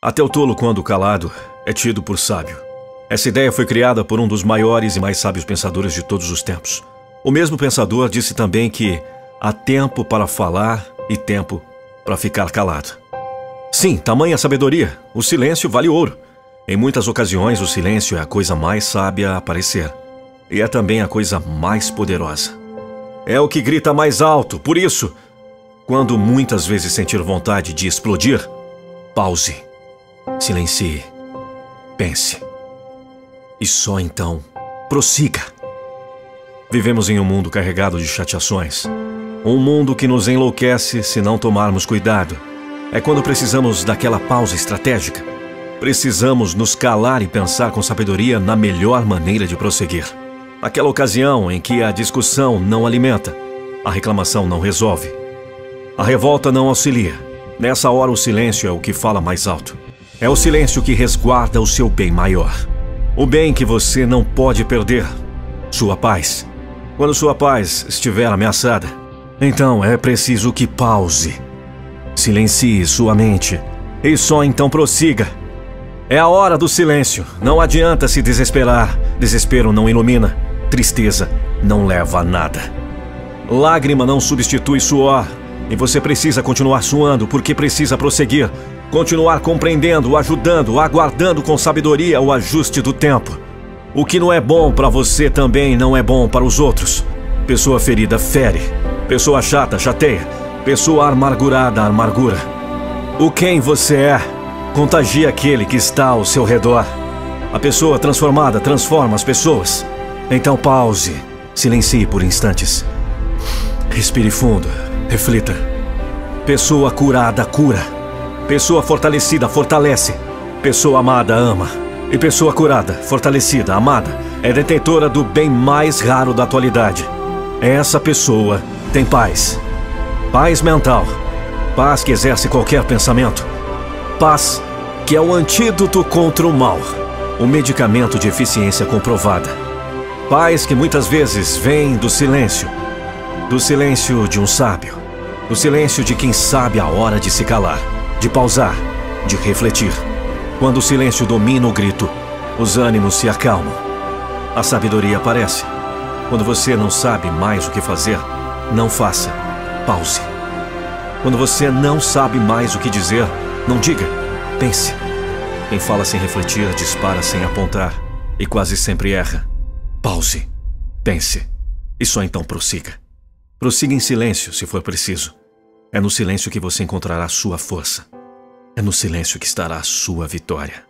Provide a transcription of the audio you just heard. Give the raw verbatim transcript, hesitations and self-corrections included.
Até o tolo, quando calado, é tido por sábio. Essa ideia foi criada por um dos maiores e mais sábios pensadores de todos os tempos. O mesmo pensador disse também que há tempo para falar e tempo para ficar calado. Sim, tamanha sabedoria. O silêncio vale ouro. Em muitas ocasiões, o silêncio é a coisa mais sábia a aparecer. E é também a coisa mais poderosa. É o que grita mais alto. Por isso, quando muitas vezes sentir vontade de explodir, pause, silencie, pense. E só então, prossiga. Vivemos em um mundo carregado de chateações. Um mundo que nos enlouquece se não tomarmos cuidado. É quando precisamos daquela pausa estratégica. Precisamos nos calar e pensar com sabedoria na melhor maneira de prosseguir. Naquela ocasião em que a discussão não alimenta, a reclamação não resolve, a revolta não auxilia. Nessa hora o silêncio é o que fala mais alto. É o silêncio que resguarda o seu bem maior. O bem que você não pode perder. Sua paz. Quando sua paz estiver ameaçada, então é preciso que pause. Silencie sua mente e só então prossiga. É a hora do silêncio. Não adianta se desesperar. Desespero não ilumina. Tristeza não leva a nada. Lágrima não substitui suor. E você precisa continuar suando porque precisa prosseguir. Continuar compreendendo, ajudando, aguardando com sabedoria o ajuste do tempo. O que não é bom para você também não é bom para os outros. Pessoa ferida fere. Pessoa chata chateia. Pessoa amargurada amargura. O quem você é contagia aquele que está ao seu redor. A pessoa transformada transforma as pessoas. Então pause, silencie por instantes. Respire fundo, reflita. Pessoa curada cura. Pessoa fortalecida fortalece. Pessoa amada ama. E pessoa curada, fortalecida, amada é detentora do bem mais raro da atualidade. Essa pessoa tem paz. Paz mental. Paz que exerce qualquer pensamento. Paz que é o antídoto contra o mal. Um medicamento de eficiência comprovada. Paz que muitas vezes vem do silêncio. Do silêncio de um sábio. Do silêncio de quem sabe a hora de se calar. De pausar. De refletir. Quando o silêncio domina o grito, os ânimos se acalmam. A sabedoria aparece. Quando você não sabe mais o que fazer, não faça. Pause. Quando você não sabe mais o que dizer, não diga. Pense. Quem fala sem refletir, dispara sem apontar. E quase sempre erra. Pause. Pense. E só então prossiga. Prossiga em silêncio, se for preciso. É no silêncio que você encontrará sua força. É no silêncio que estará a sua vitória.